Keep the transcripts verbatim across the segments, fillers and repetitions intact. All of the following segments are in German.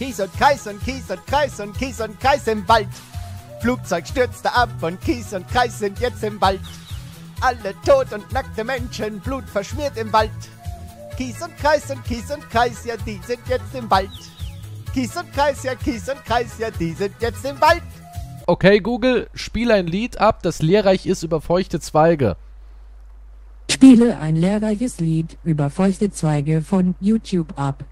Kies und Kreis und Kies und Kreis und Kies und Kreis im Wald. Flugzeug stürzte ab und Kies und Kreis sind jetzt im Wald. Alle tot und nackte Menschen, Blut verschmiert im Wald. Kies und Kreis und Kies und Kreis, ja, die sind jetzt im Wald. Kies und Kreis, ja, Kies und Kreis, ja, die sind jetzt im Wald. Okay, Google, spiele ein Lied ab, das lehrreich ist über feuchte Zweige. Spiele ein lehrreiches Lied über feuchte Zweige von YouTube ab.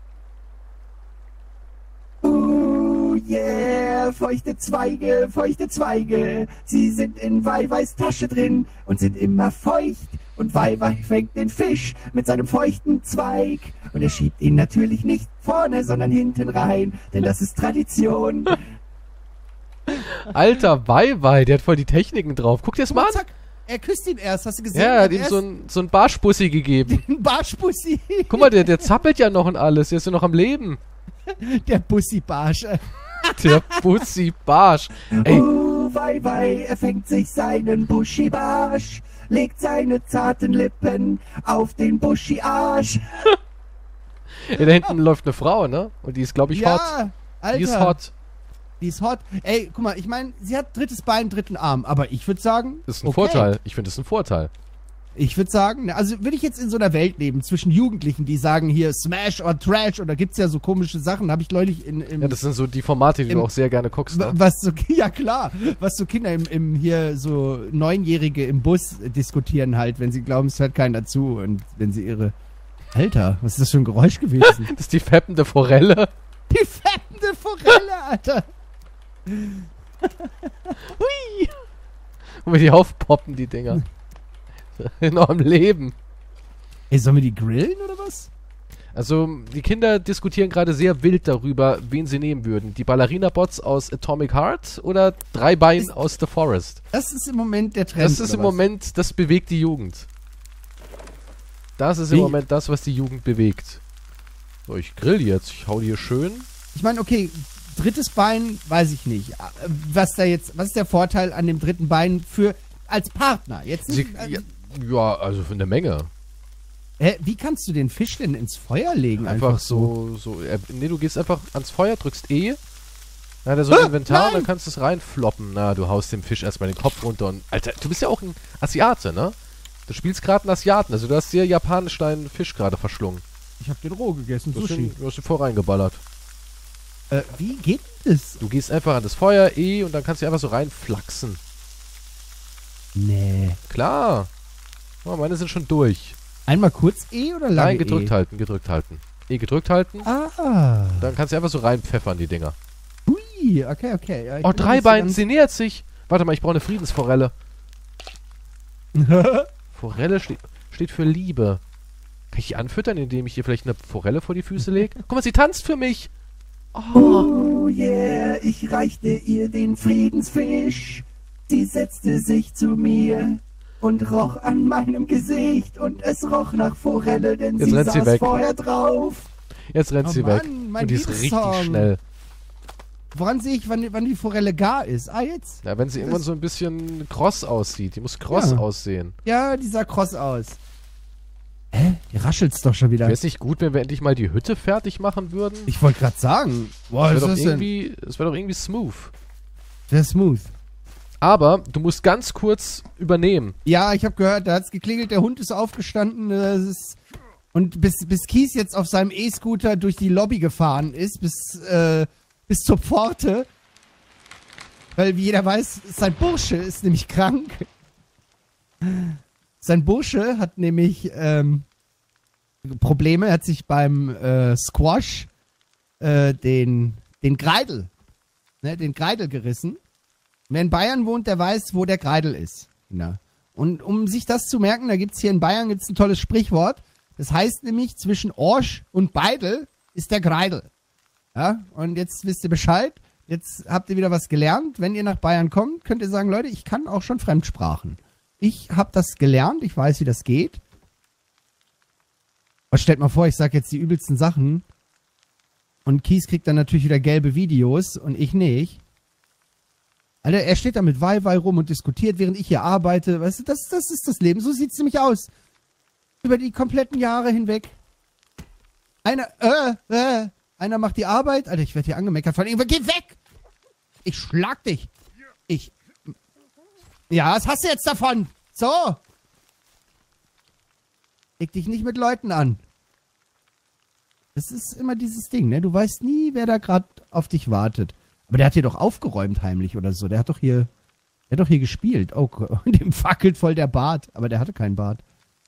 Oh yeah, feuchte Zweige, feuchte Zweige, sie sind in Weiweis Tasche drin und sind immer feucht. Und Weiwei fängt den Fisch mit seinem feuchten Zweig. Und er schiebt ihn natürlich nicht vorne, sondern hinten rein, denn das ist Tradition. Alter, Weiwei, der hat voll die Techniken drauf. Guck dir das mal an. Zack, er küsst ihn erst, hast du gesehen? Ja, er hat ihm erst so ein, so ein Barschbussi gegeben. einen Barschbussi. Guck mal, der, der zappelt ja noch und alles. Der ist ja noch am Leben. Der Bussi-Barsch. Der Bussi-Barsch. Ey, Oh, Weiwei, er fängt sich seinen Buschi-Barsch, legt seine zarten Lippen auf den Buschi-Arsch. ja, da hinten läuft eine Frau, ne? Und die ist, glaube ich, hot. Ja, Alter. Die ist hot. Die ist hot. Ey, guck mal, ich meine, sie hat drittes Bein, dritten Arm. Aber ich würde sagen, Das ist ein okay. Vorteil. Ich finde, das ist ein Vorteil. Ich würde sagen, also würde ich jetzt in so einer Welt leben, zwischen Jugendlichen, die sagen hier Smash oder Trash oder gibt's ja so komische Sachen, habe ich neulich in, im, Ja, das sind so die Formate, die Im- du auch sehr gerne guckst, ne? was so, ja klar, was so Kinder im, im hier so Neunjährige im Bus diskutieren halt, wenn sie glauben, es hört keiner zu und wenn sie ihre, Alter, was ist das für ein Geräusch gewesen? Das ist die feppende Forelle. Die fettende Forelle, Alter. Hui. Und wie die aufpoppen, die Dinger. Noch am Leben. Ey, sollen wir die grillen oder was? Also, die Kinder diskutieren gerade sehr wild darüber, wen sie nehmen würden. Die Ballerina-Bots aus Atomic Heart oder drei Bein Ist- aus The Forest. Das ist im Moment der Trend. Das ist oder im was? Moment, das bewegt die Jugend. Das ist im Wie? Moment das, was die Jugend bewegt. So, ich grill jetzt. Ich hau die hier schön. Ich meine, okay, drittes Bein, weiß ich nicht. Was da jetzt, was ist der Vorteil an dem dritten Bein für als Partner? Jetzt Sie, nicht, äh, ja, ja, also für eine Menge. hä, wie kannst du den Fisch denn ins Feuer legen? Einfach, Einfach, so. so, so. Äh, nee, du gehst einfach ans Feuer, drückst E. Dann hat er so ein Ah, Inventar, nein! dann kannst du es reinfloppen. Na, du haust dem Fisch erstmal den Kopf runter und. Alter, du bist ja auch ein Asiate, ne? Du spielst gerade einen Asiaten, also du hast dir japanisch deinen Fisch gerade verschlungen. Ich habe den roh gegessen, Du hast, Sushi. ihn, du hast ihn voll reingeballert. Äh, wie geht das? Du gehst einfach an das Feuer, E, und dann kannst du einfach so reinflachsen. Nee. Klar. Oh, meine sind schon durch. Einmal kurz E oder lange Nein, gedrückt E? halten, gedrückt halten. E gedrückt halten, Ah. dann kannst du einfach so reinpfeffern, die Dinger. Ui, okay, okay. Ja, ich Oh, bin drei nicht Beine, so sie nähert sich. Warte mal, ich brauche eine Friedensforelle. ganz- Forelle steht, steht für Liebe. Kann ich die anfüttern, indem ich ihr vielleicht eine Forelle vor die Füße lege? Guck mal, sie tanzt für mich. Oh. Oh yeah, ich reichte ihr den Friedensfisch. Sie setzte sich zu mir und roch an meinem Gesicht und es roch nach Forelle, denn Jetzt sie rennt sie saß weg. vorher drauf. Jetzt rennt Oh sie weg. Mann, mein Und die ist richtig Lieblingssong. schnell. Woran sehe ich, wann, wann die Forelle gar ist? Ah, jetzt? Ja, wenn sie irgendwann Das- so ein bisschen kross aussieht. Die muss kross Ja. aussehen. Ja, die sah kross aus. Hä? Die raschelt's doch schon wieder. Wäre es nicht gut, wenn wir endlich mal die Hütte fertig machen würden? Ich wollte gerade sagen. Boah, Das was wäre ist doch, das denn? irgendwie- das wär doch irgendwie smooth. Sehr smooth. Aber du musst ganz kurz übernehmen. Ja, ich habe gehört, da hat's geklingelt, der Hund ist aufgestanden. Das ist und bis, bis Kies jetzt auf seinem E-Scooter durch die Lobby gefahren ist, bis, äh, bis zur Pforte. Weil, wie jeder weiß, sein Bursche ist nämlich krank. Sein Bursche hat nämlich ähm, Probleme. Er hat sich beim äh, Squash äh, den, den Greidel, ne, den Greidel gerissen. Wer in Bayern wohnt, der weiß, wo der Greidel ist. Ja. Und um sich das zu merken, da gibt's hier in Bayern gibt's ein tolles Sprichwort. Das heißt nämlich, zwischen Orsch und Beidel ist der Greidel. Ja, und jetzt wisst ihr Bescheid. Jetzt habt ihr wieder was gelernt. Wenn ihr nach Bayern kommt, könnt ihr sagen, Leute, ich kann auch schon Fremdsprachen. Ich habe das gelernt, ich weiß, wie das geht. Aber stellt mal vor, ich sag jetzt die übelsten Sachen und Kies kriegt dann natürlich wieder gelbe Videos und ich nicht. Alter, er steht da mit Weiwei rum und diskutiert, während ich hier arbeite. Weißt du, das, das ist das Leben. So sieht's nämlich aus. Über die kompletten Jahre hinweg. Einer, äh, äh, einer macht die Arbeit. Alter, ich werde hier angemeckert von irgendwer. Geh weg! Ich schlag dich. Ich... Ja, was hast du jetzt davon? So. Leg dich nicht mit Leuten an. Das ist immer dieses Ding, ne? Du weißt nie, wer da gerade auf dich wartet. Aber der hat hier doch aufgeräumt heimlich oder so. Der hat doch hier... Der hat doch hier gespielt. Oh, dem fackelt voll der Bart. Aber der hatte keinen Bart.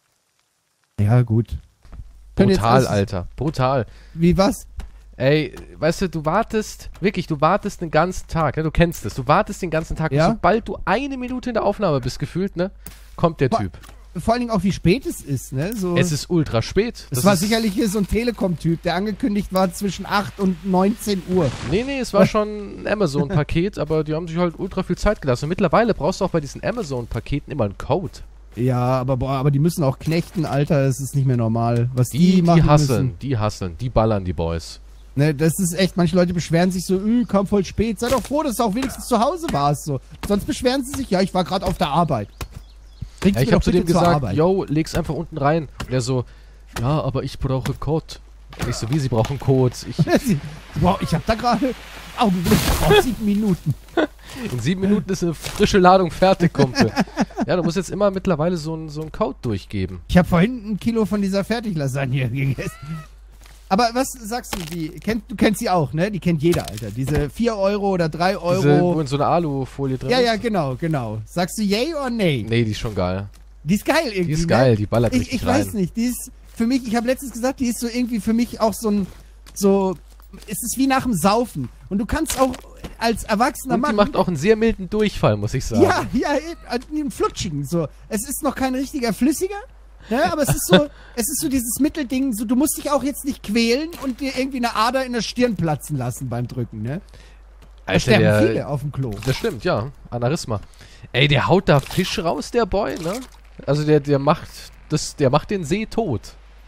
Ja, gut. Brutal, Alter. Brutal. Wie was? Ey, weißt du, du wartest, wirklich, du wartest den ganzen Tag, ne? Du kennst es. Du wartest den ganzen Tag. Ja? Und sobald du eine Minute in der Aufnahme bist, gefühlt, ne? Kommt der Boah. Typ. Vor allen Dingen auch, wie spät es ist, ne? So, Es ist ultra spät. es Das war ist, sicherlich hier so ein Telekom-Typ, der angekündigt war zwischen acht und neunzehn Uhr. Nee, nee, es war schon ein Amazon-Paket, aber die haben sich halt ultra viel Zeit gelassen. Und mittlerweile brauchst du auch bei diesen Amazon-Paketen immer einen Code. Ja, aber boah, aber die müssen auch knechten, Alter, das ist nicht mehr normal. Was die, Die, die, machen hasseln, müssen. die hasseln, die ballern die Boys. Ne, das ist echt, manche Leute beschweren sich so, öh, kam voll spät. Sei doch froh, dass du auch wenigstens zu Hause warst. So. Sonst beschweren sie sich, ja, ich war gerade auf der Arbeit. Bring's Ja, ich mir hab doch zu dem bitte zur gesagt, Arbeit. yo, leg's einfach unten rein. Und er so, ja, aber ich brauche Code. Und ich so, wie, sie brauchen Codes? Ich, Wow, ich hab da gerade Augenblick auf sieben Minuten. in sieben Minuten ist eine frische Ladung fertig, Kumpel. Ja, du musst jetzt immer mittlerweile so einen so einen Code durchgeben. Ich habe vorhin ein Kilo von dieser Fertiglasagne gegessen. Aber was sagst du, die kennt, du kennst sie auch, ne? Die kennt jeder, Alter. Diese vier Euro oder drei Diese, wo Euro. in so einer Alufolie drin Ja, ist. ja, genau, genau. Sagst du yay oder nay? Nee, die ist schon geil. Die ist geil irgendwie, Die ist ne? geil, die ballert Ich, richtig ich rein. weiß nicht, die ist für mich, ich habe letztens gesagt, die ist so irgendwie für mich auch so ein, so, es ist wie nach dem Saufen. Und du kannst auch als erwachsener Und die Mann... macht auch einen sehr milden Durchfall, muss ich sagen. Ja, ja, einen flutschigen, so. Es ist noch kein richtiger Flüssiger, ne, aber es ist so, es ist so dieses Mittelding, so, du musst dich auch jetzt nicht quälen und dir irgendwie eine Ader in der Stirn platzen lassen beim Drücken, ne? Da Alter, sterben der, viele auf dem Klo. das stimmt, ja. Aneurysma. Ey, der haut da Fisch raus, der Boy, ne? Also der, der macht das, der macht den See tot.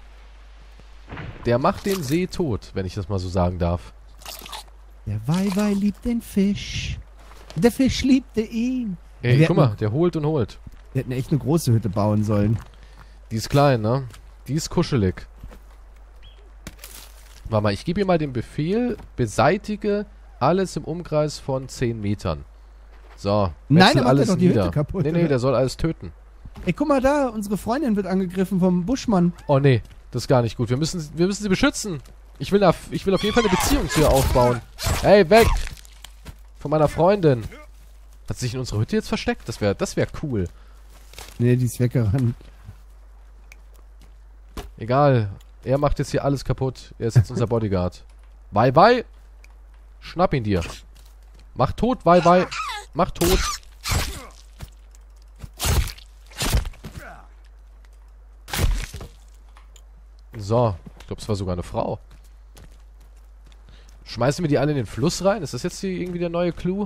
Der macht den See tot, wenn ich das mal so sagen darf. Der Weiwei liebt den Fisch. Der Fisch liebte ihn. Ey, Wir guck hätten- mal, der holt und holt. Wir hätten echt eine große Hütte bauen sollen. Die ist klein, ne? Die ist kuschelig. Warte mal, ich gebe ihr mal den Befehl, beseitige alles im Umkreis von zehn Metern. So, Nein, wechsel der macht ja alles doch die nieder. Hütte kaputt, Nee, nee, oder? der soll alles töten. Ey, guck mal da, unsere Freundin wird angegriffen vom Buschmann. Oh nee, das ist gar nicht gut. Wir müssen, wir müssen sie beschützen. Ich will, auf, ich will auf jeden Fall eine Beziehung zu ihr aufbauen. Hey, weg! Von meiner Freundin. Hat sie sich in unserer Hütte jetzt versteckt? Das wäre das wär cool. Nee, die ist weggerannt. Egal. Er macht jetzt hier alles kaputt. Er ist jetzt unser Bodyguard. Bye, bye. Schnapp ihn dir. Mach tot, bye, bye. Mach tot. So. Ich glaube, es war sogar eine Frau. Schmeißen wir die alle in den Fluss rein? Ist das jetzt hier irgendwie der neue Clou?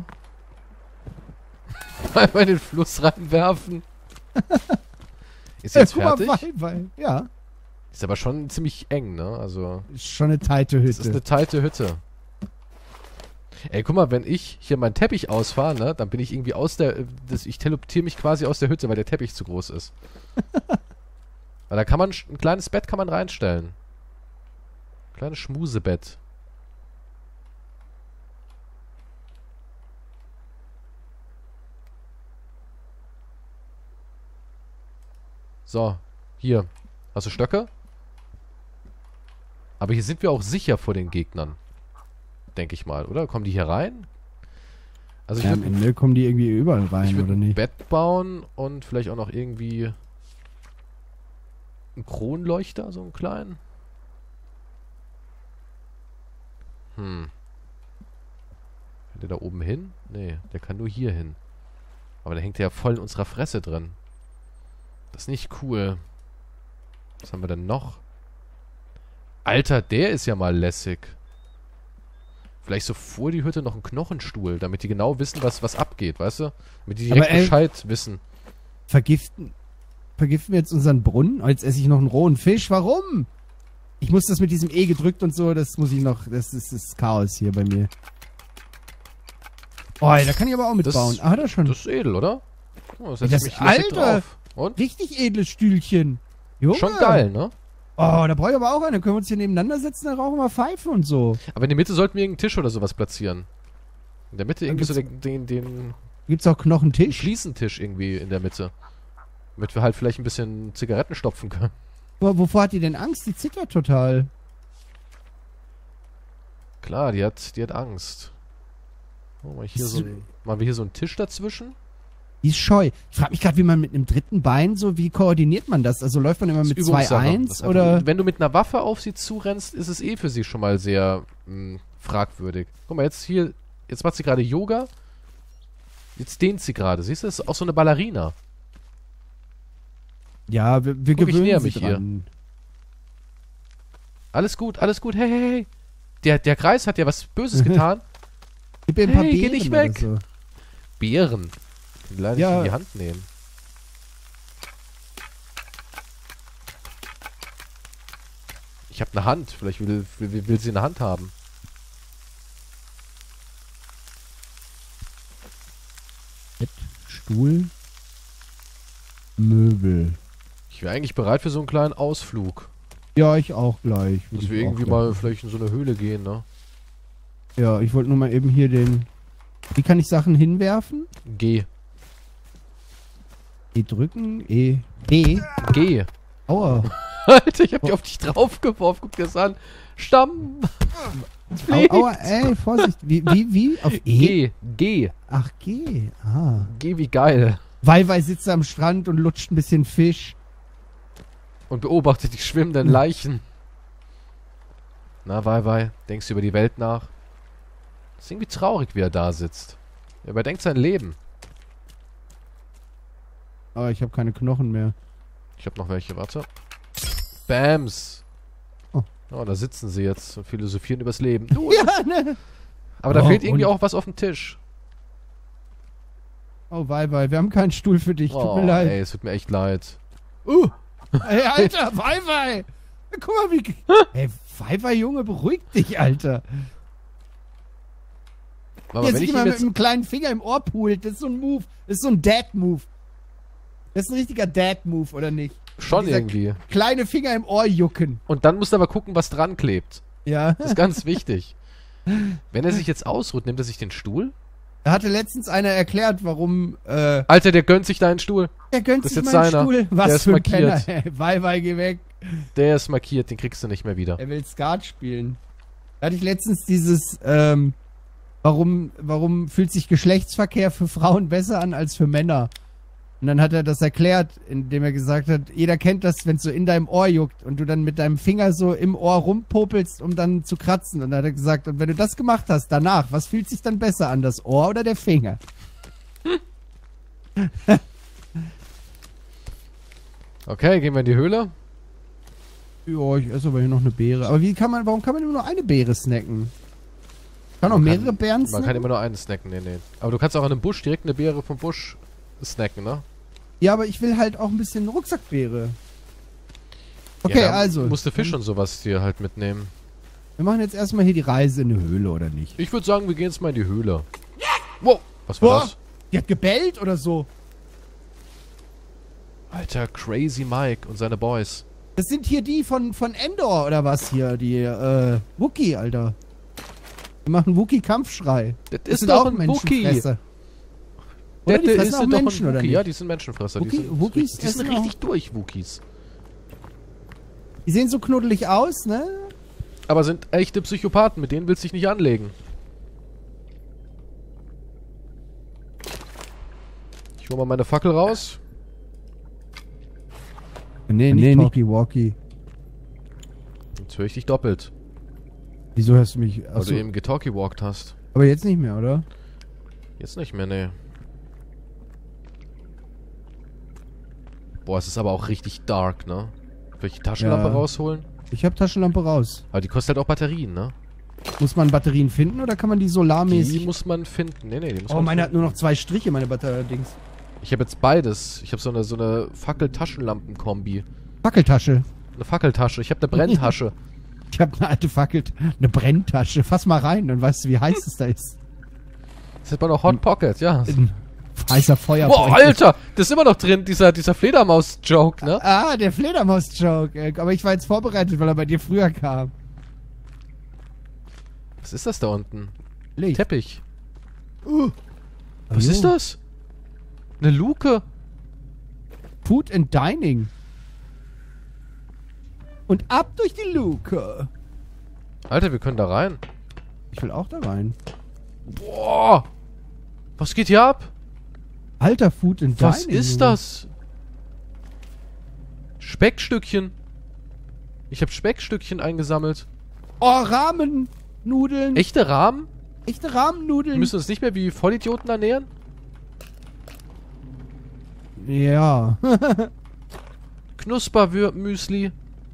Einmal in den Fluss reinwerfen. Ist jetzt Guck mal, fertig? Weiwei. Ja, Ist aber schon ziemlich eng, ne? Also, ist schon eine teite das ist Hütte. eine teilte Hütte. Ey, guck mal, wenn ich hier meinen Teppich ausfahre, ne? Dann bin ich irgendwie aus der... Das, ich teleportiere mich quasi aus der Hütte, weil der Teppich zu groß ist. Weil da kann man... Ein kleines Bett kann man reinstellen. Kleines Schmusebett. So, hier. Hast du Stöcke? Aber hier sind wir auch sicher vor den Gegnern. Denke ich mal, oder? Kommen die hier rein? Also ich Ja, am würde Ende kommen die irgendwie überall ich rein, würd oder ein nicht? Bett bauen und vielleicht auch noch irgendwie einen Kronleuchter, so einen kleinen. Hm. Kann der da oben hin? Nee, der kann nur hier hin. Aber der hängt ja voll in unserer Fresse drin. Das ist nicht cool. Was haben wir denn noch? Alter, der ist ja mal lässig. Vielleicht so vor die Hütte noch ein Knochenstuhl, damit die genau wissen, was, was abgeht, weißt du? Damit die direkt Aber, ey, Bescheid wissen. Vergiften, vergiften wir jetzt unseren Brunnen? Oh, jetzt esse ich noch einen rohen Fisch. Warum? Ich muss das mit diesem E gedrückt und so, das muss ich noch, das ist das Chaos hier bei mir. Oh, da kann ich aber auch mitbauen. Das- ah, hat er schon. Das ist edel, oder? Oh, das Das setzt mich lässig Alter! drauf. Und? Richtig edles Stühlchen. Junge. Schon geil, ne? Oh, da brauche ich aber auch eine. Können wir uns hier nebeneinander setzen, dann rauchen wir Pfeife und so. Aber in der Mitte sollten wir irgendeinen Tisch oder sowas platzieren. In der Mitte Dann irgendwie so gibt's- den, den, den Gibt's auch Knochentisch? Fliesentisch irgendwie in der Mitte. Damit wir halt vielleicht ein bisschen Zigaretten stopfen können. Wo- Wovor hat die denn Angst? Die zittert total. Klar, die hat, die hat Angst. Oh, mal, hier Ist- so ein, machen wir hier so einen Tisch dazwischen? Die ist scheu. Ich frage mich gerade, wie man mit einem dritten Bein so, wie koordiniert man das? Also läuft man immer Das mit ist zwei Übungssache. eins Das ist oder? einfach- Wenn du mit einer Waffe auf sie zurennst, ist es eh für sie schon mal sehr mh, fragwürdig. Guck mal, jetzt hier, jetzt macht sie gerade Yoga. Jetzt dehnt sie gerade. Siehst du, das ist auch so eine Ballerina. Ja, wir, wir Guck, ich gewöhnen näher sie mich hier. dran. Alles gut, alles gut. Hey, hey, hey. Der, der Kreis hat ja was Böses getan. Gib ihr ein paar Hey, geh Beeren nicht oder weg. So. Beeren. Die leider Ja. nicht in die Hand nehmen. Ich habe eine Hand. Vielleicht will, will, will sie eine Hand haben. Bett, Stuhl, Möbel. Ich wäre eigentlich bereit für so einen kleinen Ausflug. Ja, ich auch gleich. Würde Dass ich wir auch irgendwie gleich. mal vielleicht in so eine Höhle gehen, ne? Ja, ich wollte nur mal eben hier den... Wie kann ich Sachen hinwerfen? Geh. E drücken, E... B. Geh. Aua. Alter, ich hab die auf dich draufgeworfen. Guck dir das an. Stamm. Au, aua, ey, Vorsicht. Wie, wie, wie? Auf E? Geh. Geh. Ach, G. Ah. Geh wie geil. Weiwei sitzt am Strand und lutscht ein bisschen Fisch. Und beobachtet die schwimmenden Leichen. Na, Weiwei, denkst du über die Welt nach? Ist irgendwie traurig, wie er da sitzt. Er überdenkt sein Leben. Aber ich habe keine Knochen mehr. Ich hab noch welche, warte. Bams. Oh. Oh, da sitzen sie jetzt und philosophieren übers Leben. Ja, ne? Aber da Oh, fehlt irgendwie und- auch was auf dem Tisch. Oh, Weiwei, wir haben keinen Stuhl für dich. Tut Oh, mir leid. ey, es tut mir echt leid. Uh, Ey, Alter, Weiwei! Guck mal, wie... Ey, Weiwei, Junge, beruhig dich, Alter. Mama, Hier wenn sich ich mal ihm mit jetzt... einem kleinen Finger im Ohr pult. Das ist so ein Move. Das ist so ein Dad-Move. Das ist ein richtiger Dad-Move, oder nicht? Schon dieser irgendwie. Kleine Finger im Ohr jucken. Und dann musst du aber gucken, was dran klebt. Ja. Das ist ganz wichtig. Wenn er sich jetzt ausruht, nimmt er sich den Stuhl? Da hatte letztens einer erklärt, warum, äh, Alter, der gönnt sich deinen Stuhl. er gönnt Das ist sich jetzt meinen seiner. Stuhl. Was Der ist für ein markiert. Penner. Ey, Weiwei, geh weg. Der ist markiert, den kriegst du nicht mehr wieder. Er will Skat spielen. Da hatte ich letztens dieses, ähm, warum, warum fühlt sich Geschlechtsverkehr für Frauen besser an als für Männer? Und dann hat er das erklärt, indem er gesagt hat, jeder kennt das, wenn es so in deinem Ohr juckt und du dann mit deinem Finger so im Ohr rumpopelst, um dann zu kratzen. Und dann hat er gesagt, und wenn du das gemacht hast, danach, was fühlt sich dann besser an, das Ohr oder der Finger? Okay, gehen wir in die Höhle. Ja, ich esse aber hier noch eine Beere. Aber wie kann man, warum kann man immer nur eine Beere snacken? Kann auch Man mehrere kann- Beeren Man snacken? kann immer nur einen snacken, nee, nee. Aber du kannst auch an einem Busch direkt eine Beere vom Busch snacken, ne? Ja, aber ich will halt auch ein bisschen Rucksackbeere. Okay, Ja, da also. musst du Fisch und sowas dir halt mitnehmen. Wir machen jetzt erstmal hier die Reise in eine Höhle, oder nicht? Ich würde sagen, wir gehen jetzt mal in die Höhle. Wow, was war Boah, das? die hat gebellt oder so. Alter, Crazy Mike und seine Boys. Das sind hier die von, von Endor oder was hier? Die, äh, Wookie, Alter. Die machen Wookie-Kampfschrei. Das Das ist sind doch auch ein Wookie. Menschenfresser. Oder die Das fressen ist auch doch Menschen, ein oder Wookie. nicht? Ja, die sind Menschenfresser. Wookie- die sind, Wookies die sind essen auch- richtig durch, Wookies. Die sehen so knuddelig aus, ne? Aber sind echte Psychopathen, mit denen willst du dich nicht anlegen. Ich hol mal meine Fackel raus. Nee, nicht Talkie-Walkie. Jetzt höre ich dich doppelt. Wieso hörst du mich? Weil Achso, du eben getalkie-walkt hast. aber jetzt nicht mehr, oder? Jetzt nicht mehr, nee. Boah, es ist aber auch richtig dark, ne? Soll ich die Taschenlampe Ja. rausholen? Ich hab Taschenlampe raus. Aber die kostet halt auch Batterien, ne? Muss man Batterien finden oder kann man die solarmäßig... Die muss man finden. Nee, nee, die muss Oh, man meine hat finden. nur noch zwei Striche, meine Batterie-Dings. Ich habe jetzt beides. Ich habe so eine, so eine Fackel-Taschenlampen-Kombi. Fackeltasche. Eine Fackeltasche. Ich habe eine Brenntasche. Ich habe eine alte Fackel, eine Brenntasche. Fass mal rein, dann weißt du, wie heiß es da ist. Das ist aber noch Hot Pocket, ja. In Heißer Feuer. Boah, Alter! Das ist immer noch drin, dieser, dieser Fledermaus-Joke, ne? Ah, der Fledermaus-Joke. Aber ich war jetzt vorbereitet, weil er bei dir früher kam. Was ist das da unten? Licht. Teppich. Uh. Was Hallo. ist das? Eine Luke. Food and Dining. Und ab durch die Luke. Alter, wir können da rein. Ich will auch da rein. Boah! Was geht hier ab? Alter, Food and Was Dining. ist Junge. das? Speckstückchen. Ich habe Speckstückchen eingesammelt. Oh, Rahmennudeln. Echte Rahmen? Echte Wir Rahmennudeln. müssen uns nicht mehr wie Vollidioten ernähren? Ja. Knuspermüsli.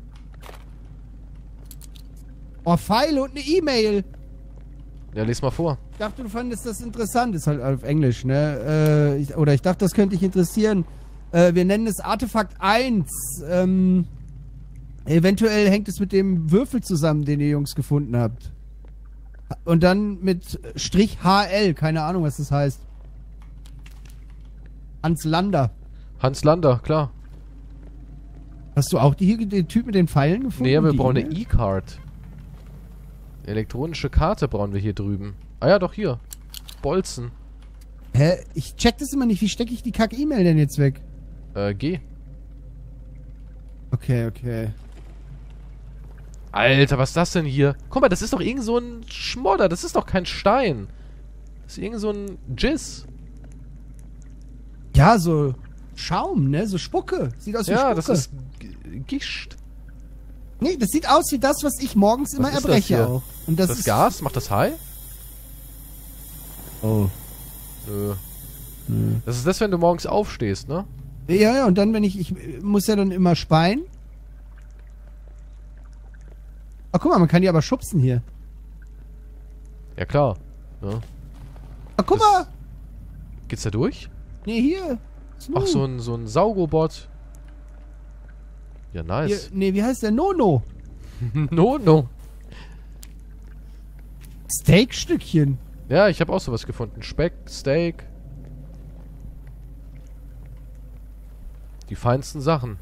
Oh, Pfeile und eine E-Mail. Ja, les mal vor. Ich dachte, du fandest das interessant. Ist halt auf Englisch, ne? Äh, ich, oder ich dachte, das könnte dich interessieren. Äh, wir nennen es Artefakt eins. Ähm, eventuell hängt es mit dem Würfel zusammen, den ihr Jungs gefunden habt. Und dann mit Strich H L. Keine Ahnung, was das heißt. Hans Lander. Hans Lander, klar. Hast du auch die, den Typ mit den Pfeilen gefunden? Nee, wir Die brauchen eine E-Mail? E-Card. Elektronische Karte brauchen wir hier drüben. Ah ja, doch hier. Bolzen. Hä? Ich check das immer nicht. Wie stecke ich die Kack-E-Mail denn jetzt weg? Äh, G. Okay, okay. Alter, was ist das denn hier? Guck mal, das ist doch irgend so ein Schmodder. Das ist doch kein Stein. Das ist irgend so ein Jizz. Ja, so Schaum, ne? So Spucke. Sieht aus wie Ja, Spucke. das ist G- Gischt. Nee, das sieht aus wie das, was ich morgens immer ist das erbreche hier? auch. Und das, Das, ist Gas? Macht das high? Oh. Nö. Hm. Das ist das, wenn du morgens aufstehst, ne? Ja, ja, und dann, wenn ich, ich muss ja dann immer speien. Ach, guck mal, man kann die aber schubsen hier. Ja, klar. Ja. Ach, guck Das- mal. Geht's da durch? Nee, hier. Snoo. Ach, so ein, so ein Saugobot. Ja, Hier, nice. nee, wie heißt der? Nono. no, no. Steakstückchen. Ja, ich habe auch sowas gefunden. Speck, Steak. Die feinsten Sachen.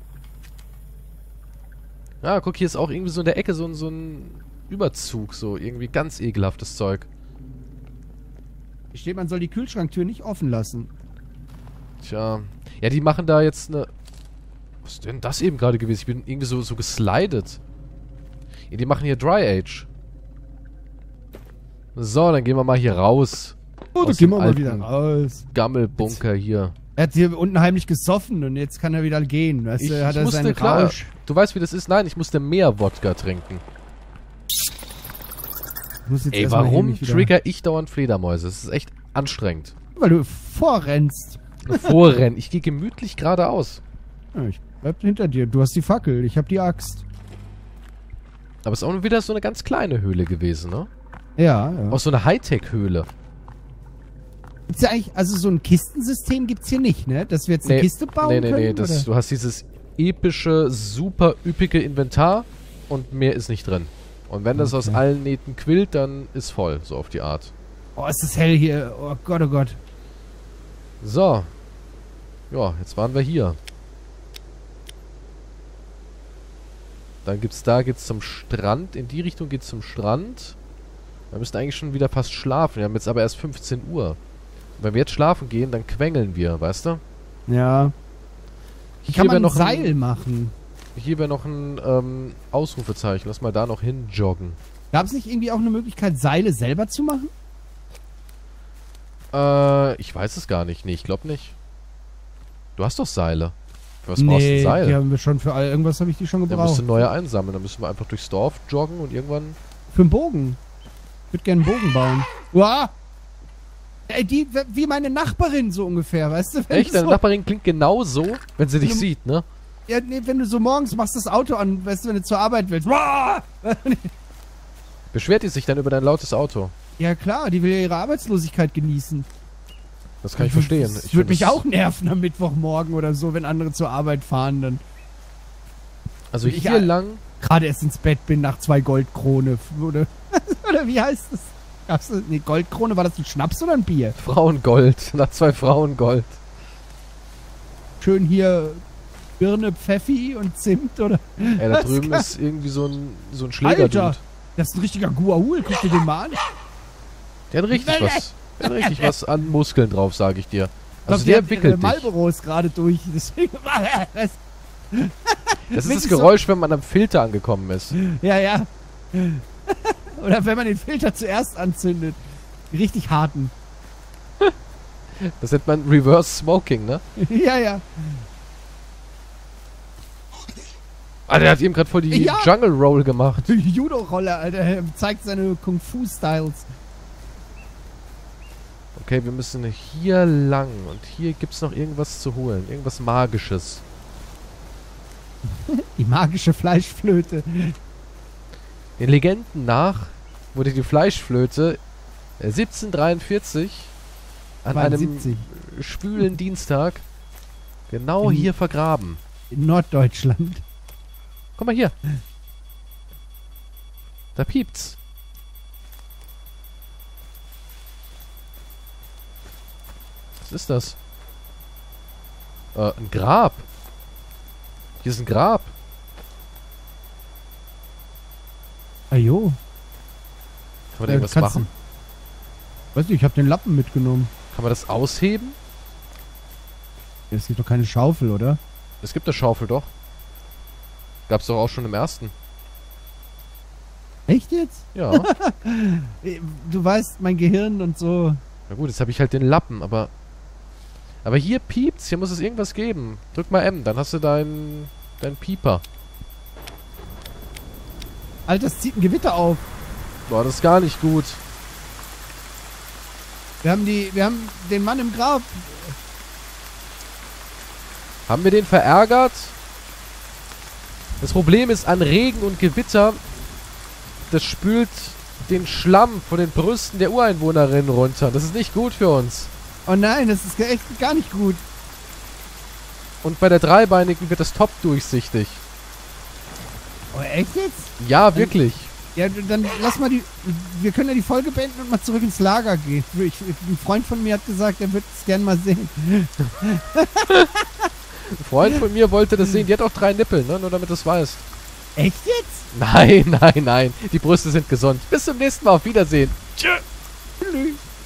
Ja, guck, hier ist auch irgendwie so in der Ecke so, ein- so ein Überzug. So irgendwie ganz ekelhaftes Zeug. Hier steht, man soll die Kühlschranktür nicht offen lassen. Tja. Ja, die machen da jetzt eine... Was ist denn das eben gerade gewesen? Ich bin irgendwie so, so geslidet. Ja, die machen hier Dry Age. So, dann gehen wir mal hier raus. Oh, da Aus gehen dem wir mal alten wieder raus. Gammelbunker hier. Er hat hier unten heimlich gesoffen und jetzt kann er wieder gehen. Weißt Ich, du, hat ich er musste, seinen klar, Rausch. du weißt, wie das ist? Nein, ich musste mehr Wodka trinken. Ich muss jetzt Ey, erstmal hier warum mich wieder- trigger ich dauernd Fledermäuse? Das ist echt anstrengend. Weil du vorrennst. Vorrennen. Ich gehe gemütlich geradeaus. Ja, ich bleib hinter dir. Du hast die Fackel, ich hab die Axt. Aber es ist auch nur wieder so eine ganz kleine Höhle gewesen, ne? Ja, ja. Auch so eine Hightech-Höhle. Gibt's ja eigentlich, also so ein Kistensystem gibt's hier nicht, ne? Dass wir jetzt eine Kiste bauen nee, nee, können? nee. Das, oder? du hast dieses epische, super üppige Inventar und mehr ist nicht drin. Und wenn das Okay. aus allen Nähten quillt, dann ist voll, so auf die Art. Oh, ist das hell hier. Oh Gott, oh Gott. So. Ja, jetzt waren wir hier. Dann gibt's da, geht's zum Strand. In die Richtung geht's zum Strand. Wir müssen eigentlich schon wieder fast schlafen. Wir haben jetzt aber erst fünfzehn Uhr. Und wenn wir jetzt schlafen gehen, dann quengeln wir, weißt du? Ja. Wie Hier kann wär man ein noch Seil ein, machen? Hier wäre noch ein ähm, Ausrufezeichen. Lass mal da noch hin joggen. Gab's nicht irgendwie auch eine Möglichkeit, Seile selber zu machen? Äh, ich weiß es gar nicht. Nee, ich glaube nicht. Du hast doch Seile. Für was brauchst du ein Seil? die haben wir schon für all, irgendwas habe ich die schon Dann gebraucht. musst du neue einsammeln. Dann müssen wir einfach durchs Dorf joggen und irgendwann... Für einen Bogen. Ich würde gerne einen Bogen bauen. Uah! Ey, die, wie meine Nachbarin so ungefähr, weißt du? Wenn Echt? du Deine so, Nachbarin klingt genauso, wenn sie dich Du- sieht, ne? ja, nee, wenn du so morgens machst das Auto an, weißt du, wenn du zur Arbeit willst. Uah! Beschwert die sich dann über dein lautes Auto? Ja klar, die will ja ihre Arbeitslosigkeit genießen. Das kann ich verstehen. Das Ich würde find mich das- auch nerven am Mittwochmorgen oder so, wenn andere zur Arbeit fahren, dann Also Ich- hier lang... gerade erst ins Bett bin nach zwei Goldkrone. Oder, oder wie heißt es? Gab's das? Nee, Goldkrone, war das ein Schnaps oder ein Bier? Frauengold. Nach zwei Frauengold. Schön hier Birne, Pfeffi und Zimt, oder? Ey, da Das drüben kann- ist irgendwie so ein, so ein Alter, Schlägerdude. das ist ein richtiger Guahul. Guck dir den mal an. Der hat richtig Nein, was. Der hat richtig was an Muskeln drauf, sage ich dir. Ich Also glaub, der hat entwickelt ihre dich. Marlboros gerade durch. Deswegen war das. Das ist das Wenigstens so- Geräusch, wenn man am Filter angekommen ist. Ja, ja. Oder wenn man den Filter zuerst anzündet. Richtig harten. Das nennt man Reverse Smoking, ne? Ja, ja. Ah, der hat eben gerade voll die Ja. Jungle Roll gemacht. Judo-Rolle, Alter. Er zeigt seine Kung-Fu-Styles. Okay, wir müssen hier lang. Und hier gibt's noch irgendwas zu holen. Irgendwas Magisches. Die magische Fleischflöte. Den Legenden nach wurde die Fleischflöte äh, siebzehnhundertdreiundvierzig an einem zweiundsiebzig. schwülen Dienstag genau In- hier vergraben. In Norddeutschland. Guck mal hier. Da piept's. Was ist das? Äh, ein Grab. Hier ist ein Grab. Ajo. Kann man da irgendwas machen? Weiß nicht, ich habe den Lappen mitgenommen. Kann man das ausheben? Es gibt doch keine Schaufel, oder? Es gibt eine Schaufel, doch. Gab's doch auch schon im ersten. Echt jetzt? Ja. Du weißt, mein Gehirn und so. Na gut, jetzt habe ich halt den Lappen, aber... Aber hier piept's, hier muss es irgendwas geben. Drück mal M, dann hast du deinen... deinen Pieper. Alter, es zieht ein Gewitter auf. Boah, das ist gar nicht gut. Wir haben die, wir haben den Mann im Grab. Haben wir den verärgert? Das Problem ist, an Regen und Gewitter, das spült den Schlamm von den Brüsten der Ureinwohnerinnen runter. Das ist nicht gut für uns. Oh nein, das ist echt gar nicht gut. Und bei der Dreibeinigen wird das top durchsichtig. Oh, echt jetzt? Ja, wirklich. Ja, dann lass mal die. Wir können ja die Folge beenden und mal zurück ins Lager gehen. Ich, ein Freund von mir hat gesagt, er würde es gerne mal sehen. Ein Freund von mir wollte das sehen. Die hat auch drei Nippel, ne? Nur damit du es weißt. Echt jetzt? Nein, nein, nein. Die Brüste sind gesund. Bis zum nächsten Mal. Auf Wiedersehen. Tschüss.